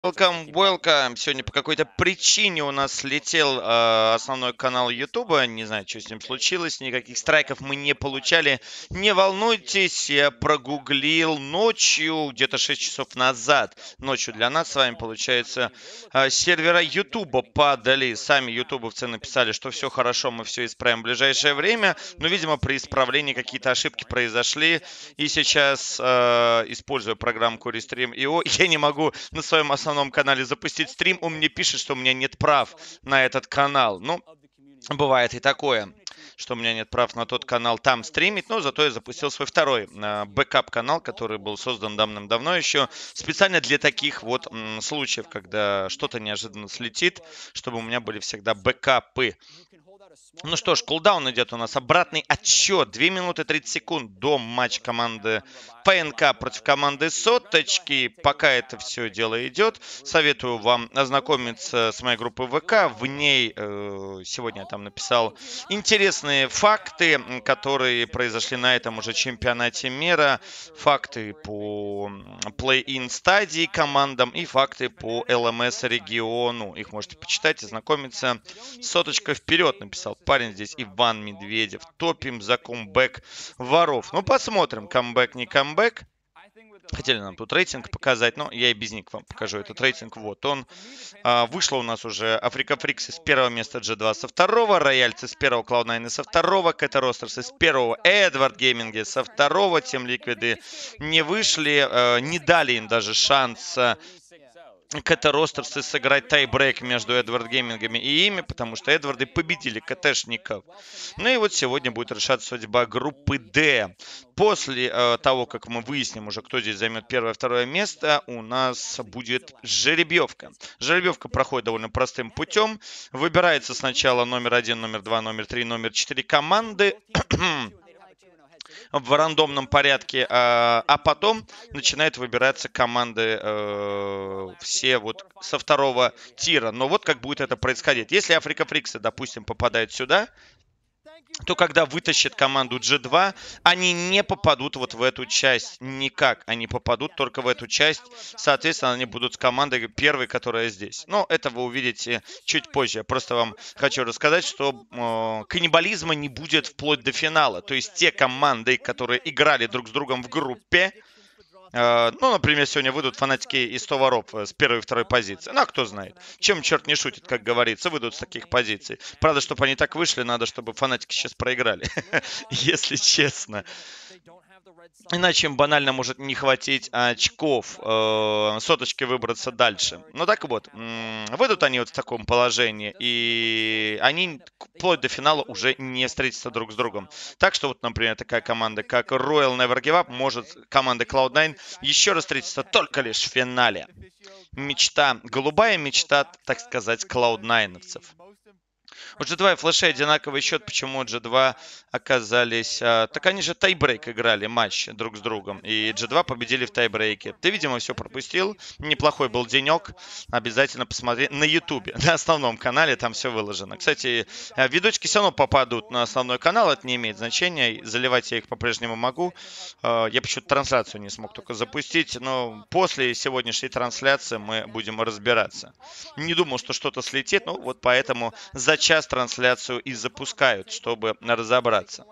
Welcome, welcome. Сегодня по какой-то причине у нас слетел основной канал Ютуба. Не знаю, что с ним случилось. Никаких страйков мы не получали. Не волнуйтесь, я прогуглил ночью, где-то 6 часов назад. Ночью для нас с вами, получается, с сервера Ютуба падали. Сами ютубовцы написали, что все хорошо, мы все исправим в ближайшее время. Но, видимо, при исправлении какие-то ошибки произошли. И сейчас, используя программку Restream.io, я не могу на своем основном канале запустить стрим. Он мне пишет, что у меня нет прав на этот канал. Ну, бывает и такое, что у меня нет прав на тот канал там стримить, но зато я запустил свой второй бэкап-канал, который был создан давным-давно еще, специально для таких вот случаев, когда что-то неожиданно слетит, чтобы у меня были всегда бэкапы. Ну что ж, кулдаун идет у нас. Обратный отсчет. 2 минуты 30 секунд до матча команды ПНК против команды Соточки. Пока это все дело идет, советую вам ознакомиться с моей группой ВК. В ней сегодня я там написал интересные факты, которые произошли на этом уже чемпионате мира. Факты по плей-ин стадии командам и факты по ЛМС региону. Их можете почитать, ознакомиться. Соточка вперед, написал парень здесь, Иван Медведев. Топим за камбэк воров. Ну, посмотрим, камбэк, не камбэк. Хотели нам тут рейтинг показать, но я и без них вам покажу этот рейтинг. Вот он. Вышло у нас уже Африка Фриксы с первого места, G2 со второго, Рояльцы с первого, Cloud9 со второго, Кэта Ростерсы с первого, Эдвард Гейминги со второго, Тем Ликвиды не вышли, не дали им даже шанс КТ Ростерсы сыграть тайбрейк между Эдвард Геймингами и ими, потому что Эдварды победили КТшников. Ну и вот сегодня будет решаться судьба группы D. После того, как мы выясним уже, кто здесь займет первое и второе место, у нас будет жеребьевка. Жеребьевка проходит довольно простым путем. Выбирается сначала номер 1, номер 2, номер 3, номер 4 команды в рандомном порядке, а потом начинают выбираться команды все вот со второго тира. Но вот как будет это происходить. Если Африка Фриксы, допустим, попадает сюда, то когда вытащит команду G2, они не попадут вот в эту часть никак. Они попадут только в эту часть. Соответственно, они будут с командой первой, которая здесь. Но это вы увидите чуть позже. Я просто вам хочу рассказать, что каннибализма не будет вплоть до финала. То есть те команды, которые играли друг с другом в группе, ну, например, сегодня выйдут фанатики из 100 воров с первой и второй позиции. Ну, а кто знает. Чем черт не шутит, как говорится, выйдут с таких позиций. Правда, чтобы они так вышли, надо, чтобы фанатики сейчас проиграли. Если честно. Иначе им банально может не хватить очков соточки выбраться дальше. Ну так вот, выйдут они вот в таком положении, и они вплоть до финала уже не встретятся друг с другом. Так что вот, например, такая команда, как Royal Never Give Up, может команда Cloud9 еще раз встретиться только лишь в финале. Мечта, голубая мечта, так сказать, Cloud9-овцев. У G2 и Флэшей одинаковый счет. Почему у G2 оказались... так они же тайбрейк играли, матч друг с другом. И G2 победили в тайбрейке. Ты, видимо, все пропустил. Неплохой был денек. Обязательно посмотри на Ютубе. На основном канале там все выложено. Кстати, видочки все равно попадут на основной канал. Это не имеет значения. Заливать я их по-прежнему могу. Я почему-то трансляцию не смог только запустить. Но после сегодняшней трансляции мы будем разбираться. Не думал, что что-то слетит. Ну, вот поэтому за час трансляцию и запускают, чтобы разобраться.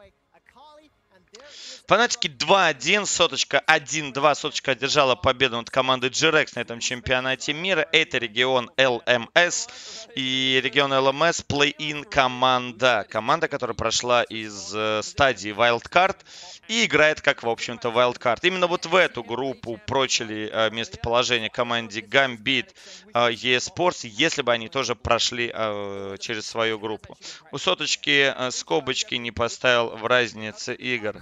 Фанатики 2-1, соточка 1-2. Соточка одержала победу над командой G-Rex на этом чемпионате мира. Это регион ЛМС. И регион ЛМС плей-ин команда. Команда, которая прошла из стадии Wildcard и играет как, в общем-то, Wildcard. Именно вот в эту группу прочили местоположение команде Gambit eSports, если бы они тоже прошли через свою группу. У соточки скобочки не поставил в разнице игр.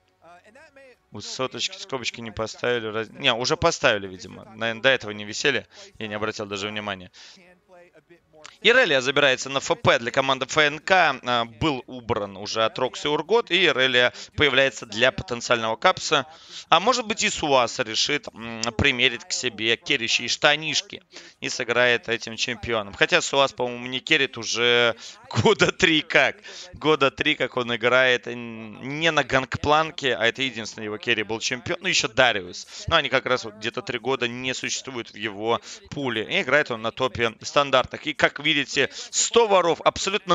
У соточки скобочки не поставили. Не, уже поставили, видимо. Наверное, до этого не висели. Я не обратил даже внимания. Ирелия забирается на ФП для команды ФНК. Был убран уже от Рокси Ургот. И Ирелия появляется для потенциального капса. А может быть и Суаса решит примерить к себе керящие штанишки. И сыграет этим чемпионом. Хотя Суас, по-моему, не керит уже года 3 как. Года 3 как он играет не на гангпланке. А это единственный его керри был чемпион. Ну еще Дариус. Но они как раз вот где-то 3 года не существуют в его пуле. И играет он на топе стандартных. И как видите, 100 воров абсолютно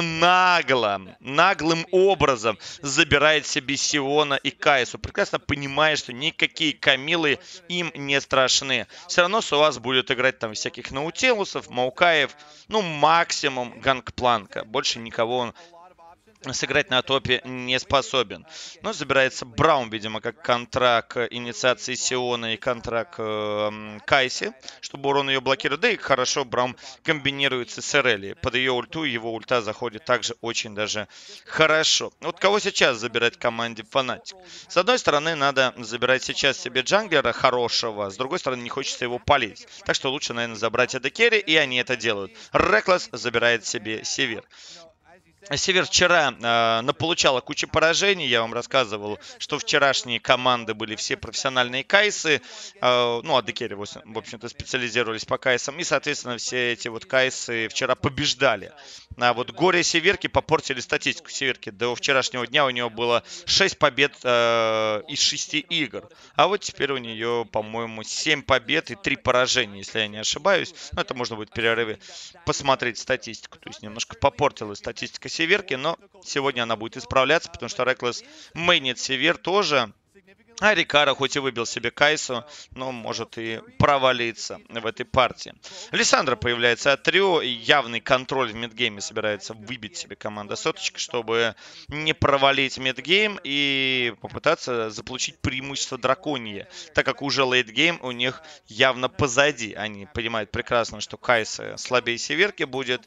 наглым образом забирает себе Сиона и Кайсу. Прекрасно понимая, что никакие Камилы им не страшны. Все равно Суаз будет играть там всяких Наутилусов, Маукаев. Ну, максимум Гангпланка. Больше никого он сыграть на топе не способен. Но забирается Браун, видимо, как контракт инициации Сиона и контракт Кайси, чтобы урон ее блокировать. Да и хорошо Браун комбинируется с Ирелией. Под ее ульту его ульта заходит также очень даже хорошо. Вот кого сейчас забирать в команде Фнатик? С одной стороны, надо забирать сейчас себе джанглера хорошего, с другой стороны, не хочется его палить. Так что лучше, наверное, забрать AD Carry, и они это делают. Реклесс забирает себе Север. Север вчера наполучала кучу поражений. Я вам рассказывал, что вчерашние команды были все профессиональные кайсы. Ну, AD Carry, в общем-то, специализировались по кайсам. И, соответственно, все эти вот кайсы вчера побеждали. А вот горе Северки попортили статистику Северки. До вчерашнего дня у нее было 6 побед из 6 игр. А вот теперь у нее, по-моему, 7 побед и 3 поражения, если я не ошибаюсь. Ну, это можно будет в перерыве посмотреть статистику. То есть немножко попортилась статистика Северки, но сегодня она будет исправляться, потому что Реклесс мейнит Север тоже. А Рикара хоть и выбил себе Кайсу, но может и провалиться в этой партии. Лиссандра появляется от Трио. Явный контроль в мидгейме собирается выбить себе команда соточка, чтобы не провалить мидгейм и попытаться заполучить преимущество драконье. Так как уже лейтгейм у них явно позади. Они понимают прекрасно, что Кайса слабее Северки будет.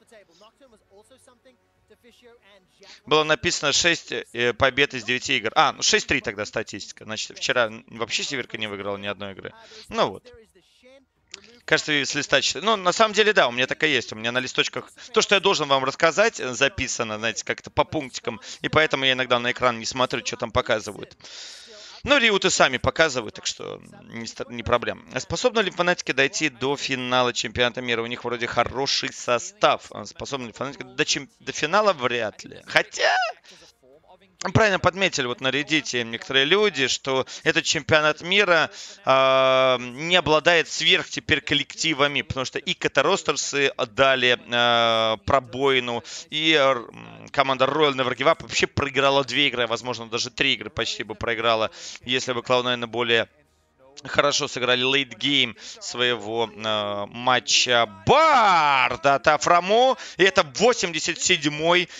Было написано 6 побед из 9 игр. Ну 6-3 тогда статистика. Значит, вчера вообще Северка не выиграла ни одной игры. Ну вот. Кажется, с листа читаю. Ну, на самом деле, да, у меня так и есть. У меня на листочках то, что я должен вам рассказать, записано, знаете, как-то по пунктикам. И поэтому я иногда на экран не смотрю, что там показывают. Ну, риуты сами показывают, так что не проблема. Способны ли фанатики дойти до финала чемпионата мира? У них вроде хороший состав. Способны ли фанатики до финала? Вряд ли. Хотя... Правильно подметили вот на Reddit некоторые люди, что этот чемпионат мира не обладает сверх теперь коллективами, потому что и Катаростерсы дали пробоину, и команда Royal Never Give Up вообще проиграла 2 игры, возможно, даже 3 игры почти бы проиграла, если бы Cloud9 наверное, более... Хорошо сыграли лейтгейм своего матча Бард от Афраму. И это 87-й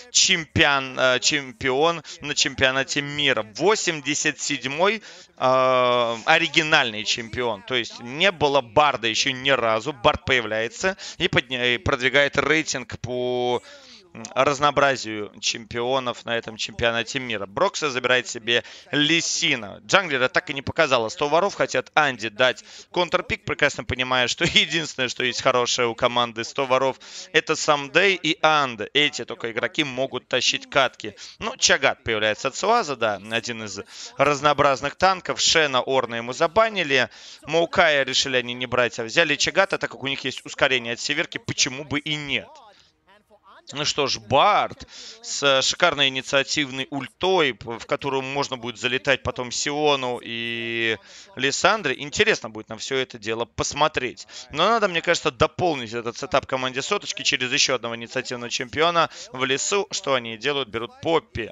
чемпион на чемпионате мира. 87-й оригинальный чемпион. То есть не было Барда еще ни разу. Бард появляется и продвигает рейтинг по... разнообразию чемпионов на этом чемпионате мира. Брокса забирает себе Лисина. Джанглера так и не показала 100 воров. Хотят Анди дать контрпик, прекрасно понимая, что единственное, что есть хорошее у команды 100 воров, это Самдей и Анда. Эти только игроки могут тащить катки. Ну, Чагат появляется от Суаза, да, один из разнообразных танков. Шена, Орна ему забанили. Маукая решили они не брать, а взяли Чагата, так как у них есть ускорение от Северки, почему бы и нет. Ну что ж, Бард с шикарной инициативной ультой, в которую можно будет залетать потом Сиону и Лиссандре. Интересно будет на все это дело посмотреть. Но надо, мне кажется, дополнить этот сетап команде соточки через еще одного инициативного чемпиона в лесу. Что они делают? Берут Поппи.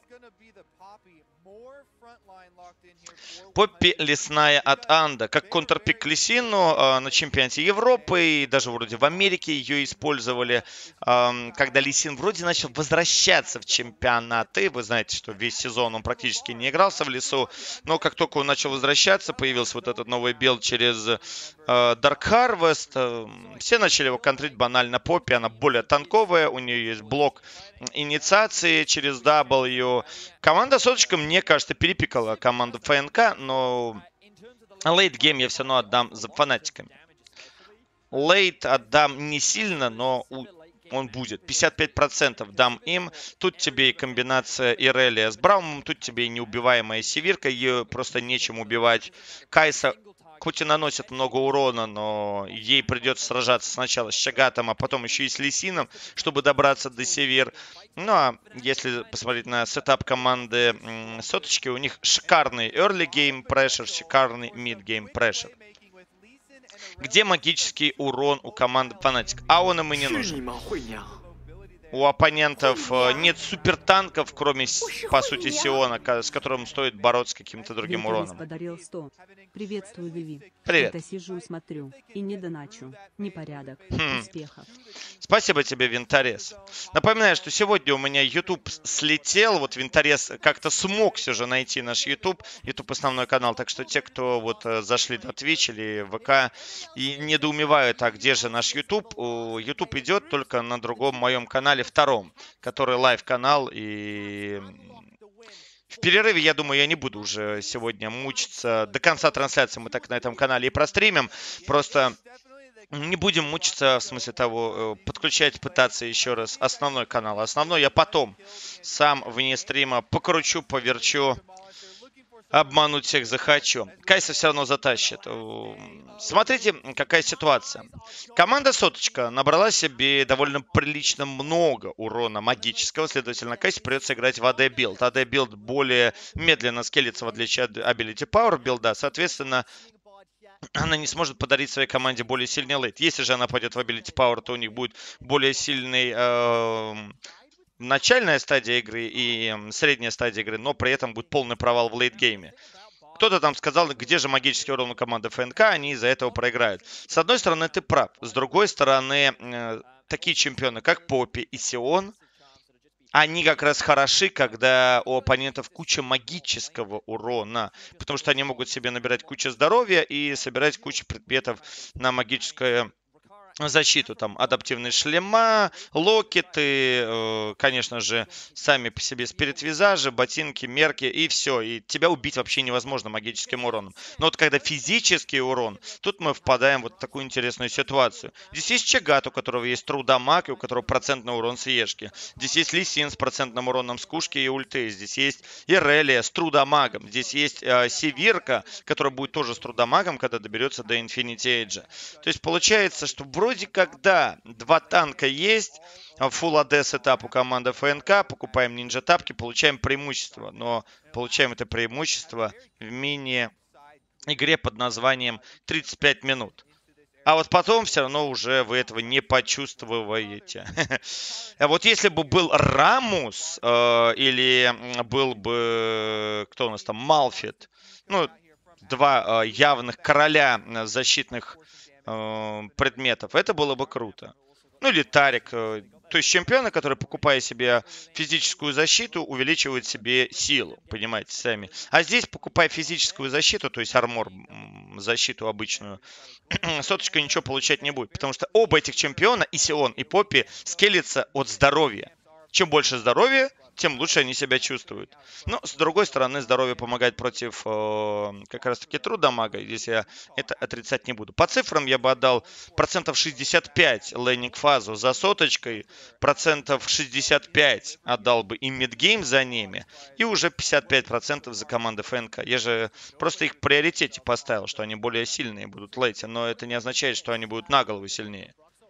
Поппи лесная от Анда. Как контрпик к Лисину на чемпионате Европы. И даже вроде в Америке ее использовали. Когда Лисин вроде начал возвращаться в чемпионаты. Вы знаете, что весь сезон он практически не игрался в лесу. Но как только он начал возвращаться, появился вот этот новый билд через Dark Harvest. Все начали его контрить банально Поппи. Она более танковая. У нее есть блок инициации через W. Команда соточка, мне кажется, перепикала команду ФНК, но лейт-гейм я все равно отдам за фанатиками. Лейт отдам не сильно, но Он будет. 55% дам им. Тут тебе и комбинация Ирелия с Браумом, тут тебе и неубиваемая Севирка, ее просто нечем убивать. Кайса хоть и наносит много урона, но ей придется сражаться сначала с Чагатом, а потом еще и с Лисином, чтобы добраться до Севир. Ну а если посмотреть на сетап команды Соточки, у них шикарный early game pressure, шикарный mid game pressure. Где магический урон у команды Фанатик? А он им и не нужен. У оппонентов нет супертанков, кроме, по сути, Сиона, с которым стоит бороться с каким-то другим уроном. Подарил 100. Приветствую, Леви. Привет. Что-то сижу и смотрю. И не доначу. Непорядок. Успехов. Спасибо тебе, Винторез. Напоминаю, что сегодня у меня YouTube слетел. Вот Винторез как-то смог все же найти наш YouTube. YouTube основной канал. Так что те, кто вот зашли на Twitch или ВК и недоумевают, а где же наш YouTube? YouTube идет только на другом моем канале, втором, который лайв-канал. И в перерыве, я думаю, я не буду уже сегодня мучиться. До конца трансляции мы так на этом канале и простримим. Просто не будем мучиться, в смысле того, подключать, пытаться еще раз основной канал. Основной я потом сам вне стрима покручу, поверчу, обмануть всех захочу. Кайса все равно затащит. Смотрите, какая ситуация. Команда Соточка набрала себе довольно прилично много урона магического. Следовательно, Кайсе придется играть в AD билд. AD билд более медленно скелится, в отличие от Ability Power билда. Соответственно, она не сможет подарить своей команде более сильный лейт. Если же она пойдет в Ability Power, то у них будет более сильный начальная стадия игры и средняя стадия игры, но при этом будет полный провал в лейтгейме. Кто-то там сказал, где же магический урон у команды ФНК, они из-за этого проиграют. С одной стороны, ты прав. С другой стороны, такие чемпионы, как Поппи и Сион, они как раз хороши, когда у оппонентов куча магического урона, потому что они могут себе набирать кучу здоровья и собирать кучу предметов на магическое защиту. Там адаптивные шлема, локеты, конечно же, сами по себе спирит-визажи, ботинки, мерки и все. И тебя убить вообще невозможно магическим уроном. Но вот когда физический урон, тут мы впадаем вот в такую интересную ситуацию. Здесь есть Чагат, у которого есть трудамаг и у которого процентный урон с Ешки. Здесь есть Лисин с процентным уроном с Кушки и ульты. Здесь есть Ирелия с трудамагом. Здесь есть Севирка, которая будет тоже с трудамагом, когда доберется до Infinity Age. То есть получается, что вроде как, да, два танка есть, Full AD сетап у команды ФНК, покупаем нинджа тапки, получаем преимущество. Но получаем это преимущество в мини-игре под названием 35 минут. А вот потом все равно уже вы этого не почувствуете. А вот если бы был Рамус или был бы, кто у нас там, Малфит, ну, два явных короля защитных предметов, это было бы круто. Ну или Тарик. То есть чемпионы, которые, покупая себе физическую защиту, увеличивают себе силу, понимаете, сами. А здесь, покупая физическую защиту, то есть армор, защиту обычную, Соточка ничего получать не будет. Потому что оба этих чемпиона, и Сион, и Поппи, скелятся от здоровья. Чем больше здоровья, тем лучше они себя чувствуют. Но, с другой стороны, здоровье помогает против как раз-таки трудамага. Здесь я это отрицать не буду. По цифрам я бы отдал процентов 65 лейнинг фазу за Соточкой, процентов 65 отдал бы и мидгейм за ними, и уже 55% за команды ФНК. Я же просто их в приоритете поставил, что они более сильные будут лейти, но это не означает, что они будут на голову сильнее.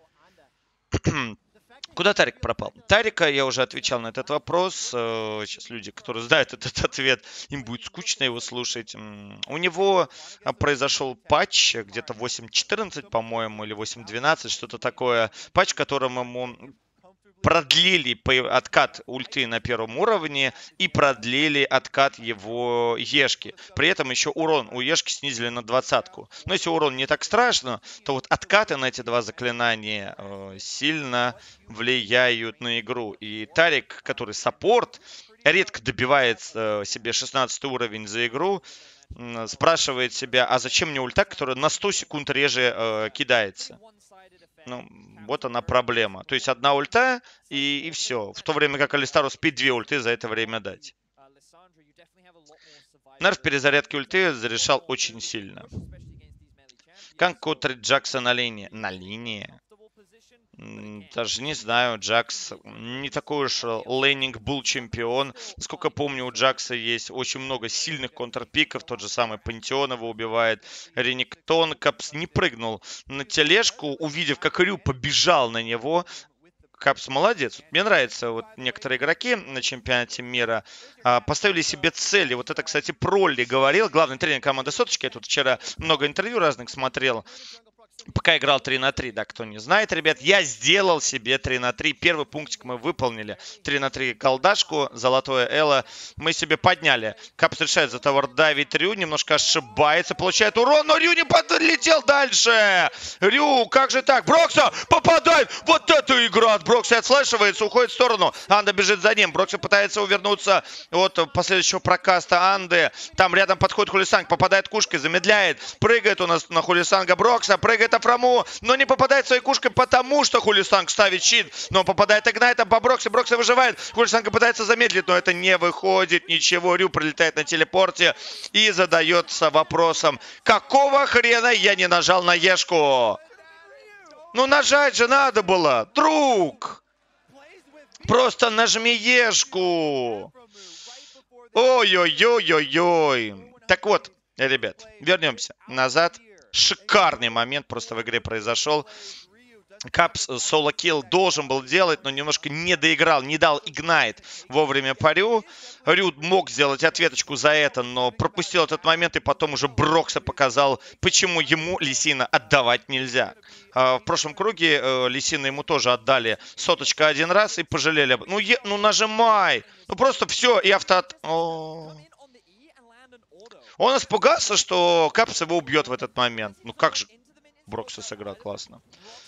Куда Тарик пропал? Тарика, я уже отвечал на этот вопрос. Сейчас люди, которые знают этот ответ, им будет скучно его слушать. У него произошел патч где-то 8.14, по-моему, или 8.12, что-то такое. Патч, которым ему продлили откат ульты на первом уровне и продлили откат его Ешки. При этом еще урон у Ешки снизили на 20-ку. Но если урон не так страшно, то вот откаты на эти два заклинания сильно влияют на игру. И Тарик, который саппорт, редко добивает себе 16 уровень за игру, спрашивает себя, а зачем мне ульта, которая на 100 секунд реже кидается? Ну, вот она проблема. То есть одна ульта и все. В то время как Алистару успеет две ульты за это время дать. Нерв перезарядки ульты зарешал очень сильно. Как контрить Джакса на линии? На линии? Даже не знаю, Джакс не такой уж лейнинг был чемпион. Насколько помню, у Джакса есть очень много сильных контрпиков. Тот же самый Пантеон его убивает. Рениктон Капс не прыгнул на тележку, увидев, как Рю побежал на него. Капс молодец. Мне нравится, вот некоторые игроки на чемпионате мира поставили себе цели. Вот это, кстати, Пролли говорил, главный тренер команды Соточки. Я тут вчера много интервью разных смотрел. Пока играл 3 на 3, да, кто не знает, ребят, я сделал себе 3 на 3. Первый пунктик мы выполнили. 3 на 3 колдашку, золотое эло мы себе подняли. Капс решает за товар давить Рю, немножко ошибается, получает урон, но Рю не подлетел дальше. Рю, как же так? Брокса попадает. Вот эту игру от Брокса отслышивается, уходит в сторону. Анда бежит за ним. Брокса пытается увернуться от последующего прокаста Анды. Там рядом подходит Хулисанг, попадает кушкой, замедляет. Прыгает у нас на Хулисанга Брокса, прыгает Афраму, но не попадает своей кушкой, потому что Хулисанг ставит щит, но попадает игнайтом по Броксе, Брокса выживает, Хулисанга пытается замедлить, но это не выходит, ничего, Рю прилетает на телепорте и задается вопросом, какого хрена я не нажал на Ешку? Ну нажать же надо было, друг! Просто нажми Ешку! Ой-ой-ой-ой-ой! Так вот, ребят, вернемся назад. Шикарный момент просто в игре произошел. Капс соло-килл должен был делать, но немножко не доиграл, не дал игнайт вовремя по Рю. Рю мог сделать ответочку за это, но пропустил этот момент, и потом уже Брокса показал, почему ему Лисина отдавать нельзя. В прошлом круге Лисина ему тоже отдали соточка один раз и пожалели. Ну нажимай! Ну просто все, и автоат... Он испугался, что Капс его убьет в этот момент. Ну как же Брокса сыграл классно.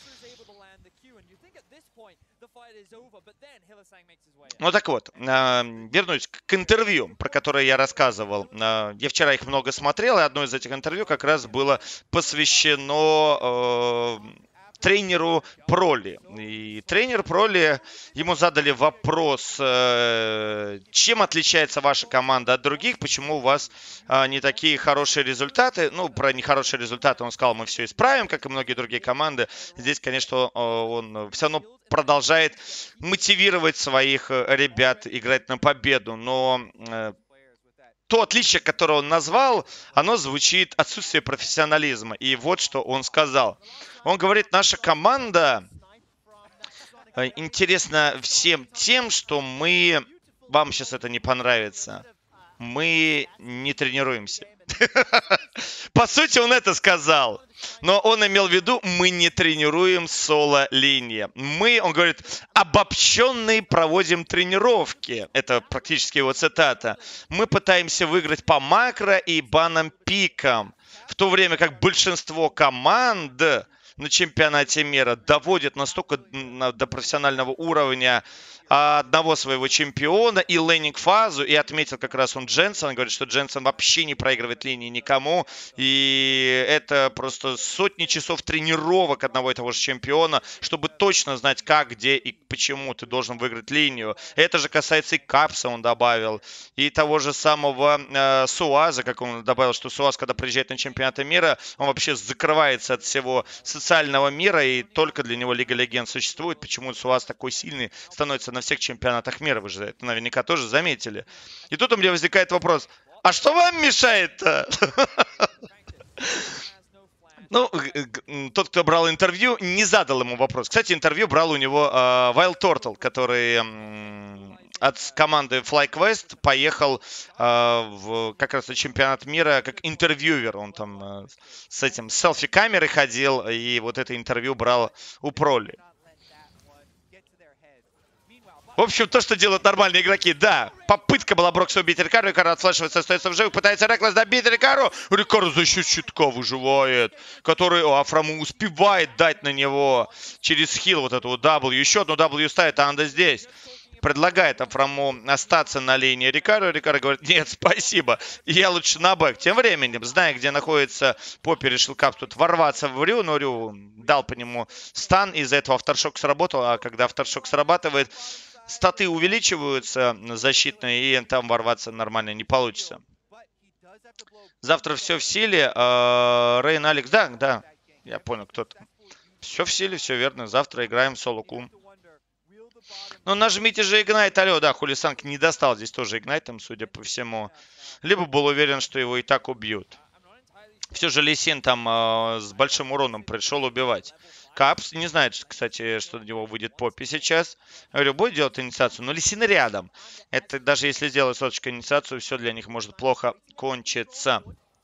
Ну так вот, вернусь к интервью, про которое я рассказывал. Я вчера их много смотрел, и одно из этих интервью как раз было посвящено тренеру Пролли. И тренер Пролли, ему задали вопрос, чем отличается ваша команда от других, почему у вас не такие хорошие результаты. Ну, про нехорошие результаты он сказал, мы все исправим, как и многие другие команды. Здесь, конечно, он все равно продолжает мотивировать своих ребят играть на победу, но то отличие, которое он назвал, оно звучит отсутствие профессионализма. И вот что он сказал. Он говорит, наша команда интересна всем тем, что мы... Вам сейчас это не понравится. Мы не тренируемся. По сути, он это сказал. Но он имел в виду, мы не тренируем соло-линии. Мы, он говорит, обобщенные проводим тренировки. Это практически его цитата. Мы пытаемся выиграть по макро и банным пикам. В то время как большинство команд на чемпионате мира доводит настолько до профессионального уровня одного своего чемпиона и лейнинг-фазу, и отметил как раз он Дженсен, говорит, что Дженсен вообще не проигрывает линии никому, и это просто сотни часов тренировок одного и того же чемпиона, чтобы точно знать, как, где и почему ты должен выиграть линию. Это же касается и Капса, он добавил, и того же самого Суаза, как он добавил, что Суаз, когда приезжает на чемпионаты мира, он вообще закрывается от всего социального мира, и только для него Лига Легенд существует. Почему Суаз такой сильный становится на всех чемпионатах мира, вы же это наверняка тоже заметили. И тут у меня возникает вопрос, а что вам мешает-то? Ну, тот, кто брал интервью, не задал ему вопрос. Кстати, интервью брал у него Wild Turtle, который от команды FlyQuest поехал как раз на чемпионат мира как интервьюер. Он там с этим селфи-камерой ходил, и вот это интервью брал у Пролли. В общем, то, что делают нормальные игроки, да. Попытка была Брокса убить Рикару. Рикару отслеживается, остается в живых. Пытается Реклас добить Рикару. Рикару за счет щитка выживает. Который Афраму успевает дать на него через хил вот эту W. Еще одну W ставит, а Анда здесь. Предлагает Афраму остаться на линии Рикару. Рикару говорит, нет, спасибо. Я лучше на бэк. Тем временем, зная, где находится Поппи, решил Капс тут ворваться в Рю. Но Рю дал по нему стан. Из-за этого авторшок сработал. А когда авторшок срабатывает, статы увеличиваются защитные, и там ворваться нормально не получится. Завтра все в силе. Рейн Алекс, да, я понял, кто-то. Все в силе, все верно. Завтра играем в соло-кум. Ну, нажмите же Игнайт, алло, да, Хулисанг не достал здесь тоже Игнайтом, судя по всему. Либо был уверен, что его и так убьют. Все же Лисин там с большим уроном пришел убивать. Капс не знает, кстати, что на него выйдет Поппи сейчас. Я говорю, будет делать инициацию, но Лисин рядом. Это даже если сделать соточку инициацию, все для них может плохо кончиться.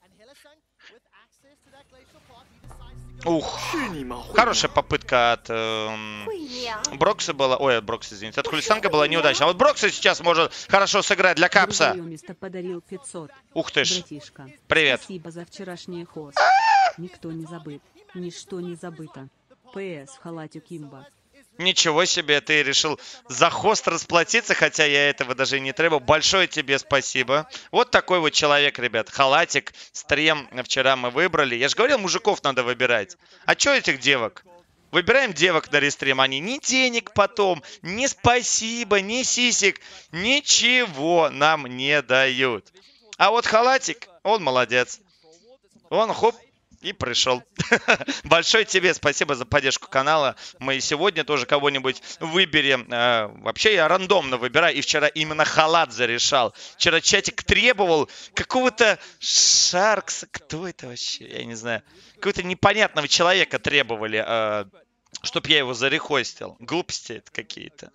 Ух, хорошая попытка от Брокса была. Ой, от Брокса, извините. От Хулисанга была неудачная. А вот Брокса сейчас может хорошо сыграть для Капса. Место подарил 500. Ух ты ж. Братишка, Привет. спасибо за вчерашний хост. Никто не забыт. Ничто не забыто. ПС в халате Кимба. Ничего себе, ты решил за хост расплатиться, хотя я этого даже и не требовал. Большое тебе спасибо. Вот такой вот человек, ребят. Халатик, стрем вчера мы выбрали. Я же говорил, мужиков надо выбирать. А что этих девок? Выбираем девок на рестрим. Они ни денег потом, ни спасибо, ни сисек, ничего нам не дают. А вот халатик, он молодец. Он хоп. И пришел. Большое тебе спасибо за поддержку канала. Мы сегодня тоже кого-нибудь выберем. Вообще я рандомно выбираю. И вчера именно халат зарешал. Вчера чатик требовал какого-то Шаркса. Кто это вообще? Я не знаю. Какого-то непонятного человека требовали, чтоб я его зарехостил. Глупости это какие-то.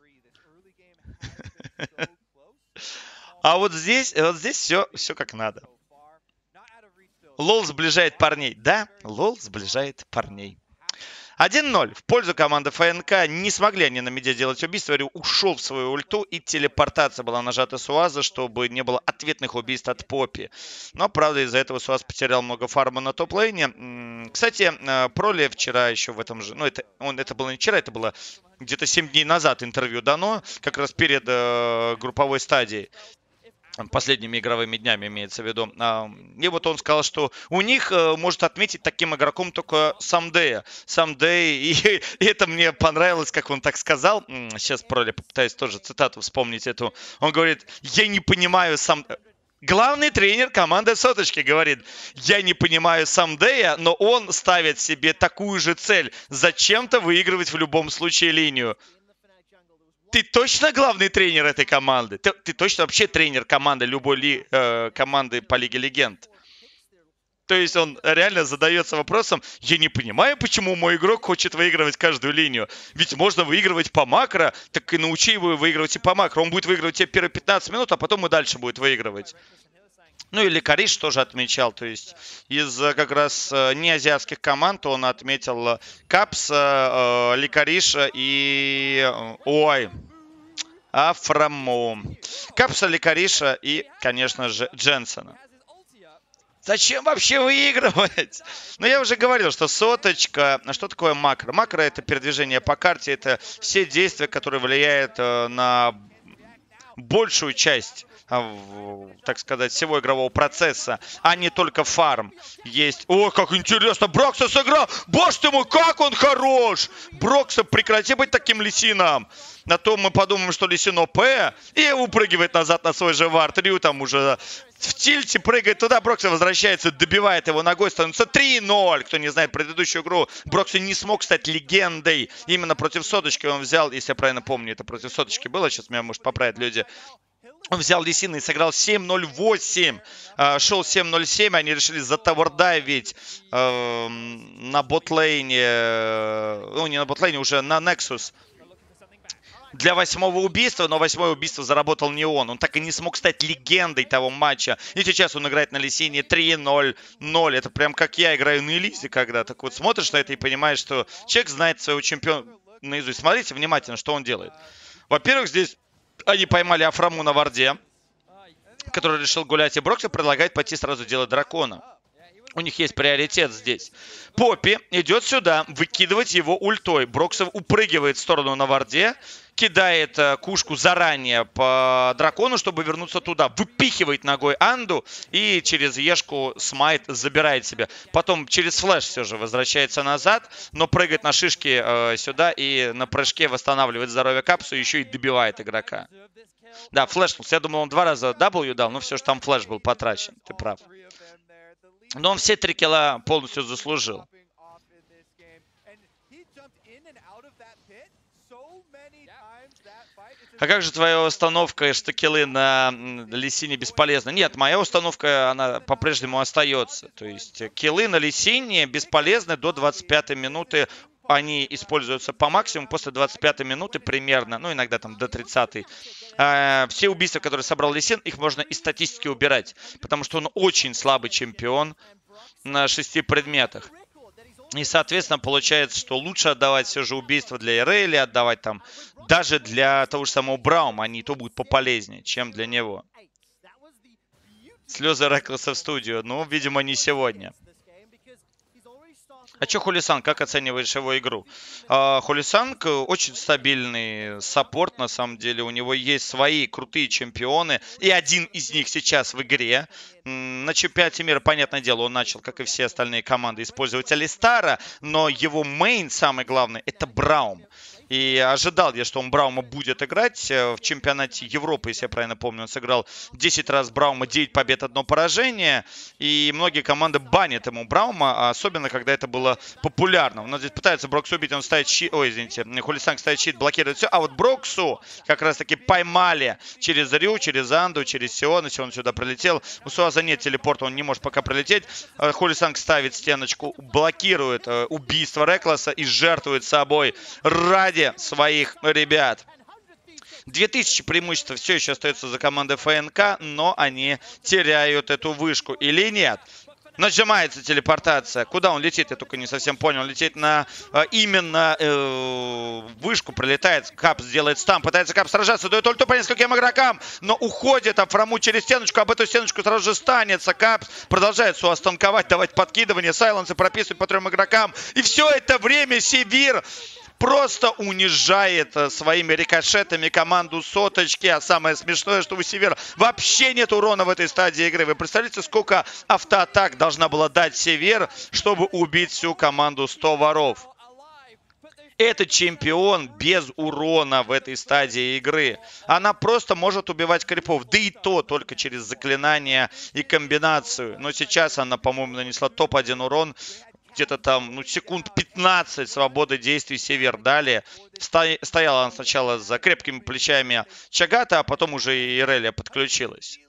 А вот здесь все как надо. Лол сближает парней. Да, Лол сближает парней. 1-0 в пользу команды ФНК. Не смогли они на миде сделать убийство. Я ушел в свою ульту, и телепортация была нажата с УАЗа, чтобы не было ответных убийств от Поппи. Но, правда, из-за этого СУАЗ потерял много фарма на топ-лейне. Кстати, Проли вчера еще в этом же... Ну, это было не вчера, это было где-то 7 дней назад интервью дано, как раз перед групповой стадией. Последними игровыми днями имеется в виду. И вот он сказал, что у них может отметить таким игроком только Самдея. И это мне понравилось, как он так сказал. Сейчас Проли попытаюсь тоже цитату вспомнить эту. Он говорит, я не понимаю Главный тренер команды Соточки говорит, я не понимаю Самдея, но он ставит себе такую же цель. Зачем-то выигрывать в любом случае линию. Ты точно главный тренер этой команды? Ты точно вообще тренер команды любой команды по Лиге Легенд? То есть он реально задается вопросом, я не понимаю, почему мой игрок хочет выигрывать каждую линию. Ведь можно выигрывать по макро, так и научи его выигрывать и по макро. Он будет выигрывать тебе первые 15 минут, а потом и дальше будет выигрывать. Ну и Ликариш тоже отмечал, то есть из как раз неазиатских команд он отметил Капса, Ликариша и... Ой, Афраму. Капса, Ликариша и, конечно же, Дженсона. Зачем вообще выигрывать? Ну, я уже говорил, что соточка... Что такое макро? Макро — это передвижение по карте, это все действия, которые влияют на большую часть, так сказать, всего игрового процесса, а не только фарм. Есть... Ой, как интересно! Брокса сыграл! Боже ты мой, как он хорош! Брокса, прекрати быть таким лисином! На то мы подумаем, что лисино П, и упрыгивает назад на свой же вард. Рю там уже в тильте прыгает туда, Брокса возвращается, добивает его ногой, становится 3-0. Кто не знает предыдущую игру, Брокса не смог стать легендой. Именно против Соточки он взял, если я правильно помню, это против Соточки было, сейчас меня, может, поправят люди. Он взял Лисина и сыграл 7-0-8. Шел 7-0-7. Они решили затавордайвить на ботлейне. Ну, не на ботлейне, уже на Nexus. Для 8-го убийства, но 8-е убийство заработал не он. Он так и не смог стать легендой того матча. И сейчас он играет на Лисине 3-0-0. Это прям как я играю на Элизе когда. Так вот смотришь на это и понимаешь, что человек знает своего чемпиона наизусть. Смотрите внимательно, что он делает. Во-первых, здесь они поймали Афраму на варде, который решил гулять, и Брокса предлагает пойти сразу делать дракона. У них есть приоритет здесь. Поппи идет сюда, выкидывать его ультой. Броксов упрыгивает в сторону на варде, кидает кушку заранее по дракону, чтобы вернуться туда. Выпихивает ногой Анду и через Ешку смайт забирает себе. Потом через флэш все же возвращается назад, но прыгает на шишки сюда и на прыжке восстанавливает здоровье Капсу и еще и добивает игрока. Да, флэшнулся. Я думал, он 2 раза W дал, но все же там флэш был потрачен. Ты прав. Но он все 3 килла полностью заслужил. А как же твоя установка, что киллы на Лисине бесполезны? Нет, моя установка, она по-прежнему остается. То есть киллы на Лисине бесполезны до 25 минуты. Они используются по максимуму после 25 минуты примерно, ну иногда там до 30-й. Все убийства, которые собрал Лисин, их можно из статистики убирать, потому что он очень слабый чемпион на 6 предметах. И, соответственно, получается, что лучше отдавать все же убийства для Ирели, отдавать там даже для того же самого Браума, они то будут пополезнее, чем для него. Слезы Реклеса в студию. Ну, видимо, не сегодня. А что Холисан, как оцениваешь его игру? Холисанг очень стабильный саппорт, на самом деле. У него есть свои крутые чемпионы. И один из них сейчас в игре. На чемпионате мира, понятное дело, он начал, как и все остальные команды, использовать Алистара. Но его мейн, самый главный, это Браум. И ожидал я, что он Браума будет играть. В чемпионате Европы, если я правильно помню, он сыграл 10 раз Браума, 9 побед, 1 поражение. И многие команды банят ему Браума, особенно когда это было популярно. У нас здесь пытается Броксу убить, он ставит щит. Ой, извините, Холисанг ставит щит, блокирует все. А вот Броксу как раз таки поймали через Рю, через Анду, через Сиона. Сион сюда прилетел. У Суаза нет телепорта, он не может пока прилететь. Холисанг ставит стеночку, блокирует убийство Рекласа и жертвует собой ради своих ребят. 2000 преимущества все еще остается за командой ФНК, но они теряют эту вышку. Или нет? Нажимается телепортация. Куда он летит, я только не совсем понял. Он летит на именно вышку, прилетает. Капс делает стам, пытается Капс сражаться, дает ульту по нескольким игрокам, но уходит Афраму через стеночку, об эту стеночку сразу же станется. Капс продолжает Суаз танковать, давать подкидывание, сайленсы прописывать по 3 игрокам. И все это время Севир просто унижает своими рикошетами команду соточки. А самое смешное, что у Севера вообще нет урона в этой стадии игры. Вы представляете, сколько автоатак должна была дать Север, чтобы убить всю команду 100 воров? Это чемпион без урона в этой стадии игры. Она просто может убивать крипов. Да и то только через заклинания и комбинацию. Но сейчас она, по-моему, нанесла топ-1 урон. Где-то там, ну, секунд 15 свободы действий Север дали. Стояла она сначала за крепкими плечами Чагата, а потом уже и Ирелия подключилась.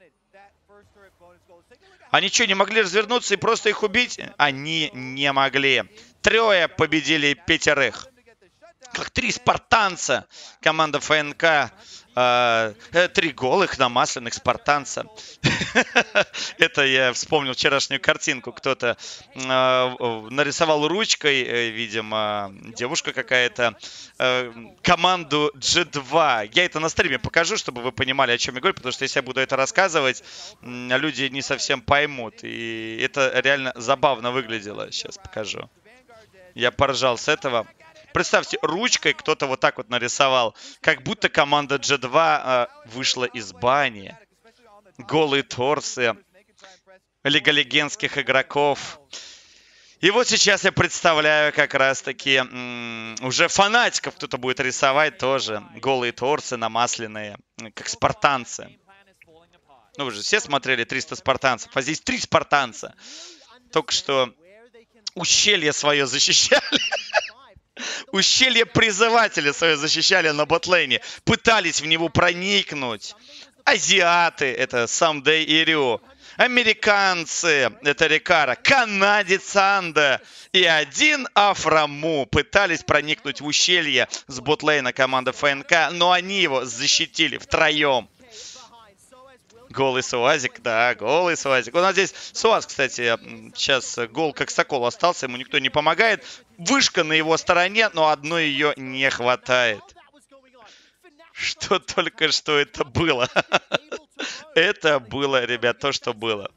Они что, не могли развернуться и просто их убить? Они не могли. 3 победили 5. Как 3 спартанца. Команда ФНК. 3 голых намасленных спартанца. Это я вспомнил вчерашнюю картинку. Кто-то нарисовал ручкой, видимо, девушка какая-то, команду G2. Я это на стриме покажу, чтобы вы понимали, о чем я говорю, потому что если я буду это рассказывать, люди не совсем поймут. И это реально забавно выглядело. Сейчас покажу. Я поржал с этого. Представьте, ручкой кто-то вот так вот нарисовал, как будто команда G2 вышла из бани. Голые торсы лиголегендских игроков. И вот сейчас я представляю как раз-таки уже фанатиков кто-то будет рисовать тоже. Голые торсы намасленные, как спартанцы. Ну, вы же все смотрели 300 спартанцев, а здесь 3 спартанца. Только что ущелье свое защищали. Ущелье призывателя свое защищали на ботлейне. Пытались в него проникнуть. Азиаты, это Самдэй и Рю. Американцы, это Рикара. Канадец Анда. И один Афраму пытались проникнуть в ущелье с ботлейна команды ФНК. Но они его защитили втроем. Голый Суазик, да, голый Суазик. У нас здесь Суаз, кстати, сейчас гол как сокол остался, ему никто не помогает. Вышка на его стороне, но одной ее не хватает. Что только что это было. Это было, ребят, то, что было.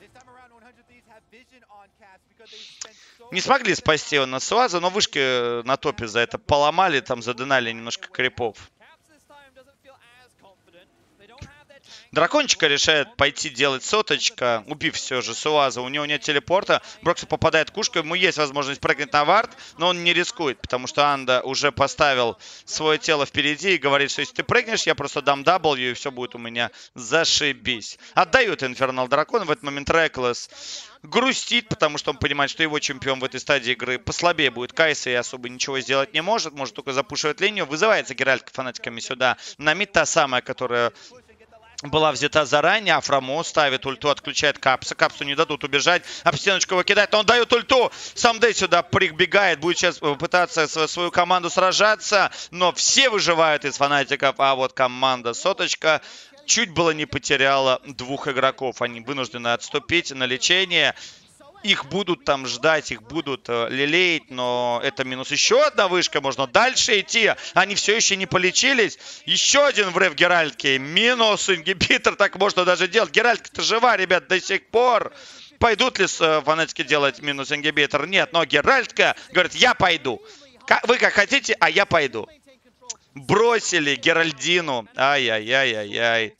Не смогли спасти его на Суаза, но вышки на топе за это поломали, там задынали немножко крипов. Дракончика решает пойти делать соточка, убив все же Суаза. У него нет телепорта. Броксу попадает кушка. Ему есть возможность прыгнуть на вард, но он не рискует, потому что Анда уже поставил свое тело впереди и говорит, что если ты прыгнешь, я просто дам W, и все будет у меня зашибись. Отдают Инфернал Дракон. В этот момент Реклесс грустит, потому что он понимает, что его чемпион в этой стадии игры послабее будет Кайса и особо ничего сделать не может. Может только запушивать линию. Вызывается Геральт фанатиками сюда. На мид та самая, которая была взята заранее. Афрамо ставит ульту, отключает Капса. Капсу не дадут убежать. Об стеночку его кидает, но он дает ульту. Самдей сюда прибегает. Будет сейчас пытаться свою команду сражаться. Но все выживают из фанатиков. А вот команда Соточка чуть было не потеряла двух игроков. Они вынуждены отступить на лечение. Их будут там ждать, их будут лелеять, но это минус. Еще одна вышка, можно дальше идти. Они все еще не полечились. Еще один врыв Геральтки. Минус ингибитор, так можно даже делать. Геральтка-то жива, ребят, до сих пор. Пойдут ли фанатики делать минус ингибитор? Нет, но Геральтка говорит, я пойду. Вы как хотите, а я пойду. Бросили Геральдину. Ай-яй-яй-яй-яй.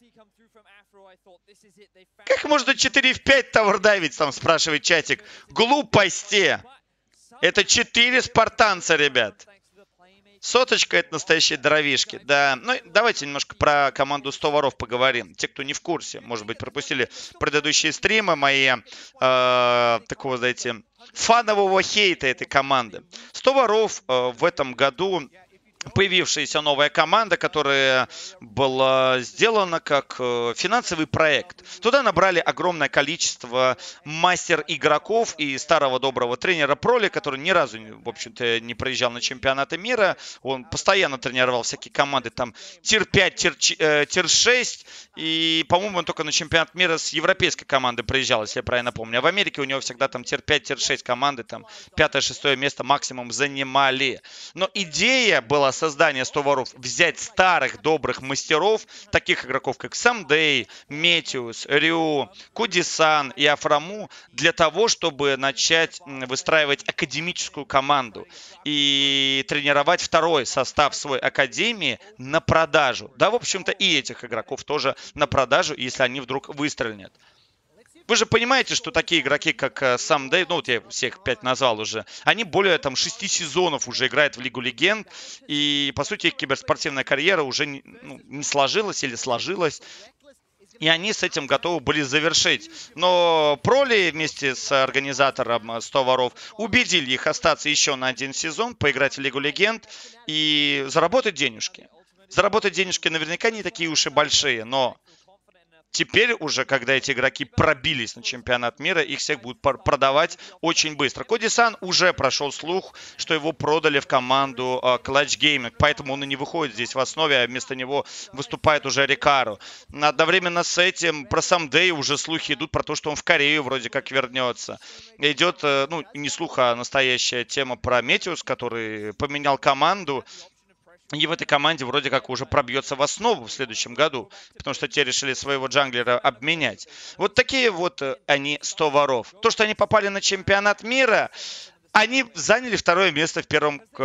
Как можно 4 в 5 таврдайвить, там спрашивает чатик. Глупости. Это 4 спартанца, ребят. Соточка — это настоящие дровишки. Да, ну давайте немножко про команду 100 воров поговорим. Те, кто не в курсе, может быть, пропустили предыдущие стримы мои, такого, знаете, фанового хейта этой команды. 100 воров в этом году появившаяся новая команда, которая была сделана как финансовый проект. Туда набрали огромное количество мастер-игроков и старого доброго тренера Проли, который ни разу, в общем-то, не проезжал на чемпионаты мира. Он постоянно тренировал всякие команды, там, тир-5, тир-6. И, по-моему, он только на чемпионат мира с европейской командой проезжал, если я правильно помню. А в Америке у него всегда там тир-5, тир-6 команды, там, 5-6 место максимум занимали. Но идея была создание 100 воров, взять старых добрых мастеров, таких игроков, как Самдей, Метиус, Рю, Кудисан и Афраму, для того, чтобы начать выстраивать академическую команду и тренировать второй состав своей академии на продажу. Да, в общем-то, и этих игроков тоже на продажу, если они вдруг выстрелят. Вы же понимаете, что такие игроки, как Самдей, ну вот я всех 5 назвал уже, они более там 6 сезонов уже играют в Лигу Легенд. И, по сути, их киберспортивная карьера уже не сложилась или сложилась. И они с этим готовы были завершить. Но Проли вместе с организатором 100 воров убедили их остаться еще на один сезон, поиграть в Лигу Легенд и заработать денежки. Заработать денежки наверняка не такие уж и большие, но теперь уже, когда эти игроки пробились на чемпионат мира, их всех будут продавать очень быстро. Кодисан уже прошел слух, что его продали в команду Clutch Gaming, поэтому он и не выходит здесь в основе, а вместо него выступает уже Рикару. Одновременно с этим про Самдей уже слухи идут про то, что он в Корею вроде как вернется. Идет, ну, не слух, а настоящая тема про Метиус, который поменял команду. И в этой команде вроде как уже пробьется в основу в следующем году, потому что те решили своего джанглера обменять. Вот такие вот они 100 воров. То, что они попали на чемпионат мира, они заняли второе место в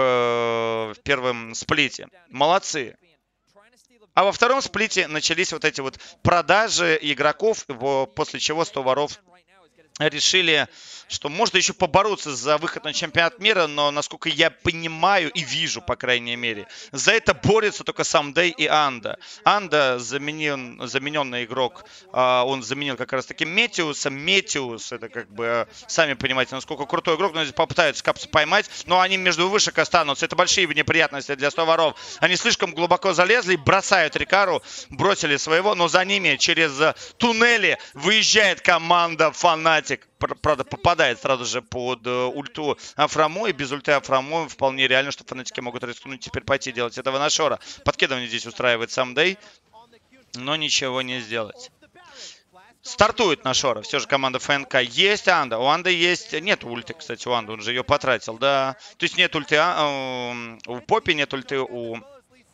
первом сплите. Молодцы. А во втором сплите начались вот эти вот продажи игроков, после чего 100 воров решили, что можно еще побороться за выход на чемпионат мира, но, насколько я понимаю и вижу, по крайней мере, за это борются только Самдей и Анда. Анда замененный игрок, он заменил как раз таки Метиуса. Метиус, это как бы, сами понимаете, насколько крутой игрок, но попытаются Капсу поймать, но они между вышек останутся. Это большие неприятности для 100 воров. Они слишком глубоко залезли, бросают Рикару, бросили своего, но за ними через туннели выезжает команда Фанатик. Правда, попадает сразу же под ульту Афрамо, и без ульты Афрамо вполне реально, что фанатики могут рискнуть теперь пойти делать этого Нашора. Подкидывание здесь устраивает Самдей, но ничего не сделать. Стартует Нашора. Все же команда ФНК. Есть Анда. У Анды есть... Нет ульты, кстати, у Анды. Он же ее потратил, да. То есть нет ульты у Поппи, нет ульты у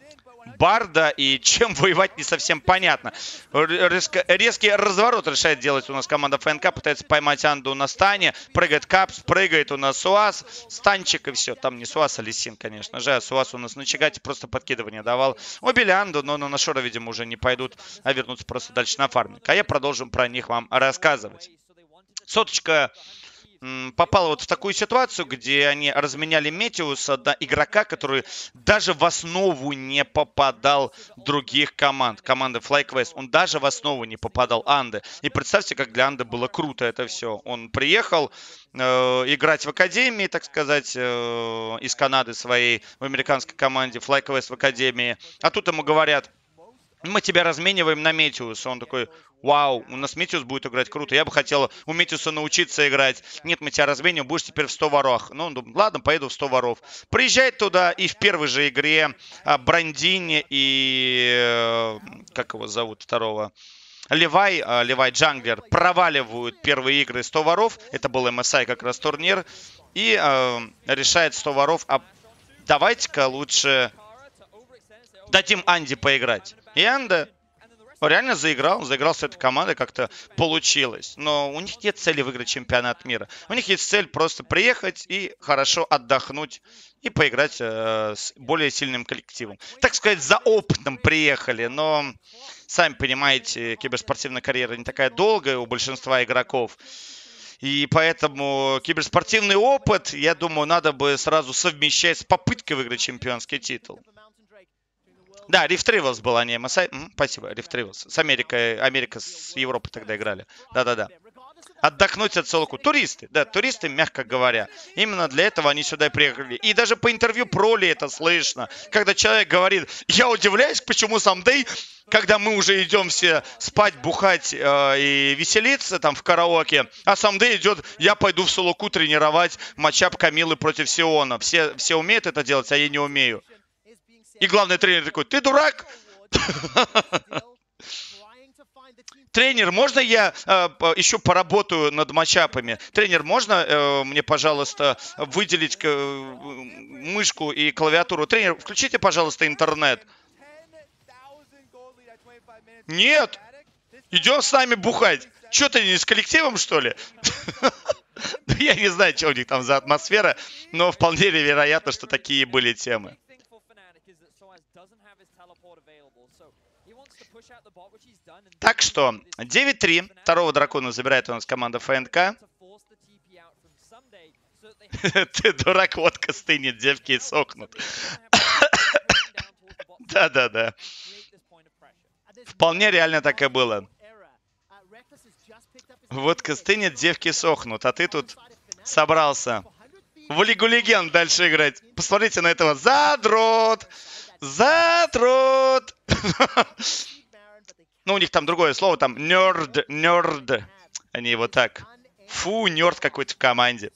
Барда, и чем воевать не совсем понятно. Резкий разворот решает делать у нас команда ФНК, пытается поймать Анду на стане, прыгает Капс, прыгает у нас Суаз, станчик и все. Там не Суаз, а Лисин, конечно же, а Суаз у нас на Чигате просто подкидывание давал. Убили Анду, но на Шора, видимо, уже не пойдут, а вернутся просто дальше на фарминг. А я продолжим про них вам рассказывать. Соточка попала вот в такую ситуацию, где они разменяли Метеуса на игрока, который даже в основу не попадал других команд. Команда FlyQuest, он даже в основу не попадал Анды. И представьте, как для Анды было круто это все. Он приехал играть в академии, так сказать, из Канады своей, в американской команде, FlyQuest в академии. А тут ему говорят: мы тебя размениваем на Метеуса. Он такой: вау, у нас Метеус будет играть круто. Я бы хотел у Метеуса научиться играть. Нет, мы тебя разменим, будешь теперь в 100 ворах. Ну, ладно, поеду в 100 воров. Приезжает туда, и в первой же игре Брандини и... как его зовут второго? Левай Джанглер проваливают первые игры 100 воров. Это был MSI как раз турнир. И решает 100 воров. А давайте-ка лучше дадим Анде поиграть. И Анда реально заиграл с этой командой, как-то получилось. Но у них нет цели выиграть чемпионат мира. У них есть цель просто приехать и хорошо отдохнуть и поиграть с более сильным коллективом. Так сказать, за опытом приехали, но сами понимаете, киберспортивная карьера не такая долгая у большинства игроков. И поэтому киберспортивный опыт, я думаю, надо бы сразу совмещать с попыткой выиграть чемпионский титул. Да, Rift Rivals была, не MSI. Спасибо, Rift Rivals. С Америкой, Америка с Европой тогда играли. Да-да-да. Отдохнуть от солоку. Туристы, да, туристы, мягко говоря. Именно для этого они сюда приехали. И даже по интервью Проли это слышно. Когда человек говорит: я удивляюсь, почему Someday, когда мы уже идем все спать, бухать и веселиться там в караоке, а Someday идет: я пойду в солоку тренировать матчап Камилы против Сиона. Все умеют это делать, а я не умею. И главный тренер такой: ты дурак? Тренер, можно я еще поработаю над матчапами? Тренер, можно мне, пожалуйста, выделить мышку и клавиатуру? Тренер, включите, пожалуйста, интернет. Нет, идем с нами бухать. Что, ты не с коллективом, что ли? Я не знаю, что у них там за атмосфера, но вполне вероятно, что такие были темы. Так что 9-3. Второго дракона забирает у нас команда ФНК. Ты дурак, водка стынет, девки сохнут. Да-да-да. Вполне реально так и было. Водка стынет, девки сохнут. А ты тут собрался в Лигу Легенд дальше играть. Посмотрите на этого. Задрот! Задрот! Ну, у них там другое слово, там нерд. Они его так. Фу, нерд какой-то в команде.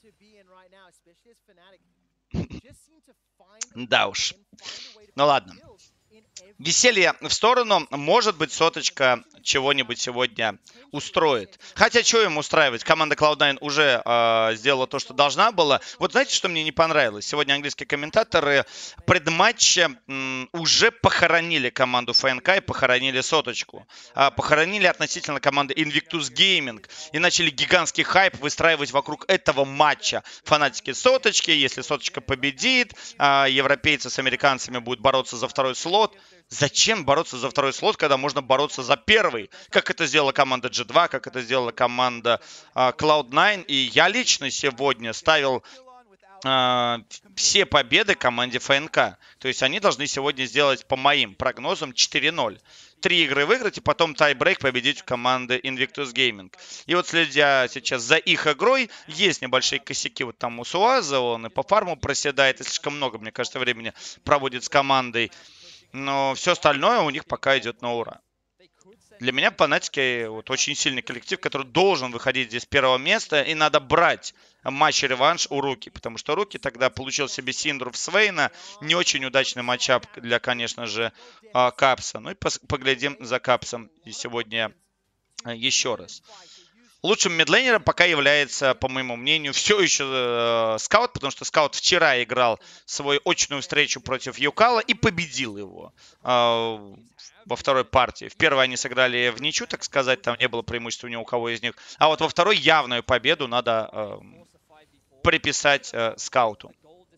Да уж. Ну ладно. Веселье в сторону. Может быть, соточка чего-нибудь сегодня устроит. Хотя, что им устраивать? Команда Cloud9 уже сделала то, что должна была. Вот знаете, что мне не понравилось? Сегодня английские комментаторы предматча уже похоронили команду ФНК и похоронили соточку. Похоронили относительно команды Invictus Gaming. И начали гигантский хайп выстраивать вокруг этого матча. Фанатики соточки, если соточка победит, европейцы с американцами будут бороться за второй слот. Зачем бороться за второй слот, когда можно бороться за первый? Как это сделала команда G2, как это сделала команда Cloud9. И я лично сегодня ставил все победы команде ФНК. То есть они должны сегодня сделать, по моим прогнозам, 4-0. 3 игры выиграть и потом тайбрейк победить команды Invictus Gaming. И вот следя сейчас за их игрой, есть небольшие косяки. Вот там у Суаза, он и по фарму проседает, и слишком много, мне кажется, времени проводит с командой. Но все остальное у них пока идет на ура. Для меня фанатики вот очень сильный коллектив, который должен выходить здесь с первого места. И надо брать матч-реванш у Руки. Потому что Руки тогда получил себе Синдру в Свейна. Не очень удачный матчап для, конечно же, Капса. Ну и поглядим за Капсом и сегодня еще раз. Лучшим мидлейнером пока является, по моему мнению, все еще Скаут, потому что Скаут вчера играл свою очную встречу против Юкала и победил его во второй партии. В первой они сыграли в ничью, так сказать, там не было преимущества ни у кого из них. А вот во второй явную победу надо приписать Скауту.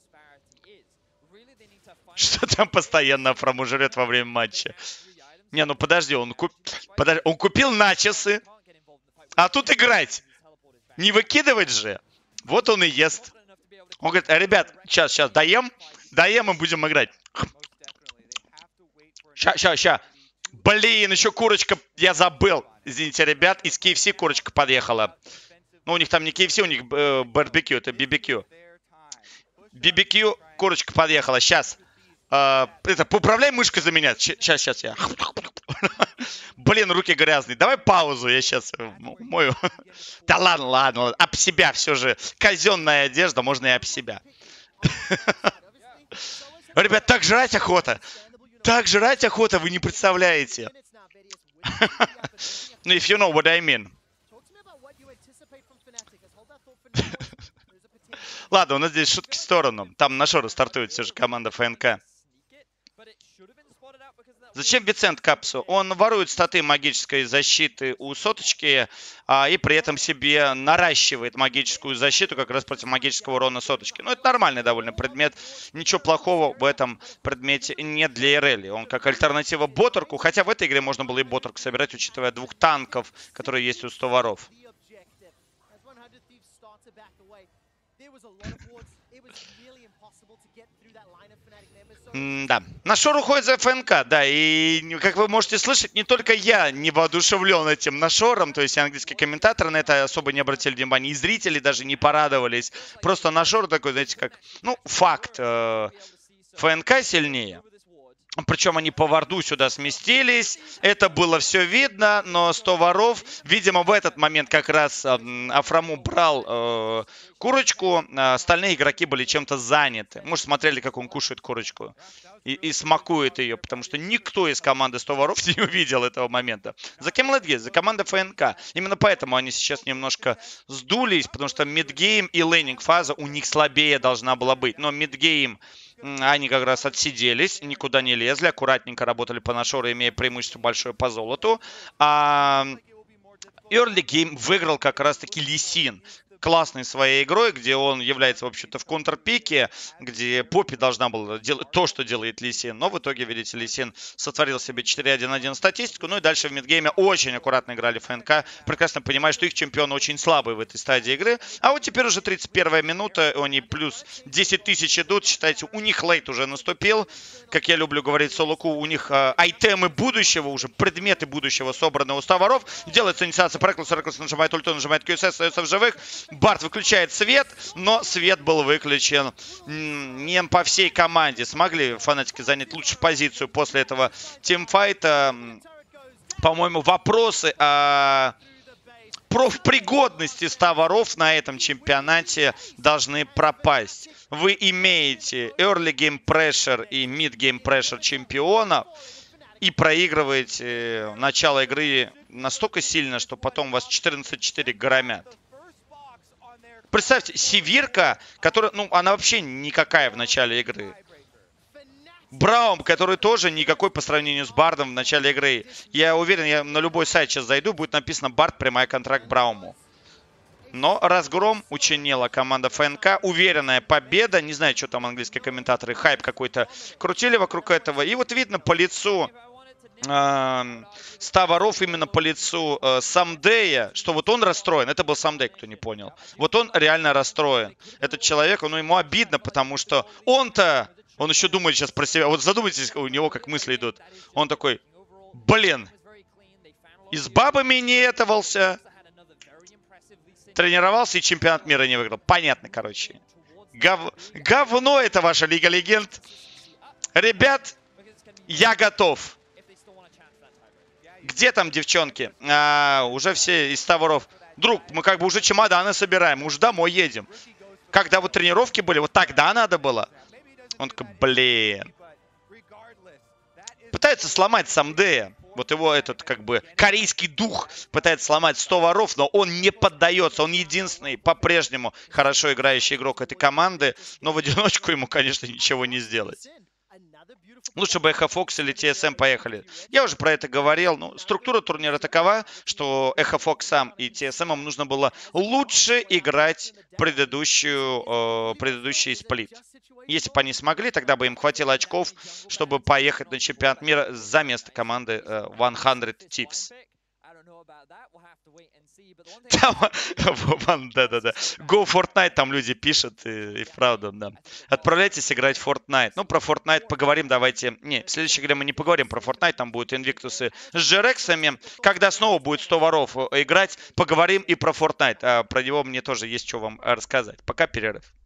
Что там постоянно Афраму жрет во время матча? Не, ну подожди, он купил начосы. А тут играть. Не выкидывать же. Вот он и ест. Он говорит, ребят, сейчас, доем и будем играть. Ща. Блин, еще курочка, я забыл. Извините, ребят, из KFC курочка подъехала. Ну, у них там не KFC, у них барбекю, это BBQ. BBQ, курочка подъехала, сейчас. Поуправляй мышкой за меня. Сейчас я. Блин, руки грязные. Давай паузу, я сейчас мою. Да ладно. Об себя все же. Казенная одежда, можно и об себя. Ребят, так жрать охота. Вы не представляете. Ну, if you know what I mean. Ладно, у нас здесь шутки в сторону. Там на шору стартует все же команда ФНК. Зачем Вицент Капсу? Он ворует статы магической защиты у соточки и при этом себе наращивает магическую защиту как раз против магического урона соточки. Ну, это нормальный довольно предмет. Ничего плохого в этом предмете нет для Ирели. Он как альтернатива Ботторку. Хотя в этой игре можно было и Ботторк собирать, учитывая двух танков, которые есть у 100 воров. Да. На шор уходит за ФНК, да, и, как вы можете слышать, не только я не воодушевлен этим нашором, то есть английские комментаторы на это особо не обратили внимания, и зрители даже не порадовались. Просто нашор такой, знаете, как, ну, факт, ФНК сильнее. Причем они по варду сюда сместились. Это было все видно, но 100 воров, видимо, в этот момент как раз Афраму брал курочку. Остальные игроки были чем-то заняты. Может, смотрели, как он кушает курочку и смакует ее, потому что никто из команды 100 воров не увидел этого момента. За кем Лэдгейт? За командой ФНК. Именно поэтому они сейчас немножко сдулись, потому что мидгейм и лейнинг фаза у них слабее должна была быть. Но мидгейм они как раз отсиделись, никуда не лезли, аккуратненько работали по нашору, имея преимущество большое по золоту. А Early Game выиграл как раз-таки Ли Син. Классной своей игрой, где он является, в общем-то, в контрпике, где Поппи должна была делать то, что делает Ли Син. Но в итоге, видите, Ли Син сотворил себе 4-1-1 статистику. Ну и дальше в мидгейме очень аккуратно играли ФНК, прекрасно понимая, что их чемпион очень слабый в этой стадии игры. А вот теперь уже 31-я минута, они плюс 10 тысяч идут. Считайте, у них лейт уже наступил. Как я люблю говорить Солоку, у них айтемы будущего, уже предметы будущего собраны у 100 воров. Делается инициация Реклс нажимает ульту, нажимает QSS, остается в живых. Барт выключает свет, но свет был выключен не по всей команде. Смогли фанатики занять лучшую позицию после этого тимфайта. По-моему, вопросы о профпригодности 100 воров на этом чемпионате должны пропасть. Вы имеете early game pressure и mid game pressure чемпионов и проигрываете начало игры настолько сильно, что потом вас 14-4 громят. Представьте, Севирка, которая, ну, она вообще никакая в начале игры. Браум, который тоже никакой по сравнению с Бардом в начале игры. Я уверен, я на любой сайт сейчас зайду, будет написано Бард, прямой контракт Брауму. Но разгром учинила команда ФНК. Уверенная победа. Не знаю, что там английские комментаторы, хайп какой-то крутили вокруг этого. И вот видно по лицу 100 воров, именно по лицу Самдея, что вот он расстроен. Это был Самдей, кто не понял. Вот он реально расстроен. Этот человек, ну, ему обидно, потому что он-то, он еще думает сейчас про себя. Вот задумайтесь, у него как мысли идут. Он такой, блин, и с бабами не этовался, тренировался и чемпионат мира не выиграл. Понятно, короче. Говно это ваша Лига Легенд. Ребят, я готов. Где там девчонки? Уже все из 100 воров. Друг, мы как бы уже чемоданы собираем, мы уже домой едем. Когда вот тренировки были, вот тогда надо было. Он такой, блин. Пытается сломать Самдея. Вот его этот, как бы, корейский дух пытается сломать 100 воров, но он не поддается. Он единственный, по-прежнему, хорошо играющий игрок этой команды. Но в одиночку ему, конечно, ничего не сделать. Лучше бы Эхо Фокс или TSM поехали. Я уже про это говорил. Ну, структура турнира такова, что Эхо Фоксам и TSM нужно было лучше играть предыдущий сплит. Если бы они смогли, тогда бы им хватило очков, чтобы поехать на чемпионат мира за место команды 100 Thieves. Да-да-да. Go Fortnite, там люди пишут, и вправду, да. Отправляйтесь играть в Fortnite. Ну, про Fortnite поговорим, давайте. Не, в следующей игре мы не поговорим про Fortnite, там будут Инвиктусы с Джерексами. Когда снова будет 100 воров играть, поговорим и про Fortnite. А про него мне тоже есть что вам рассказать. Пока перерыв.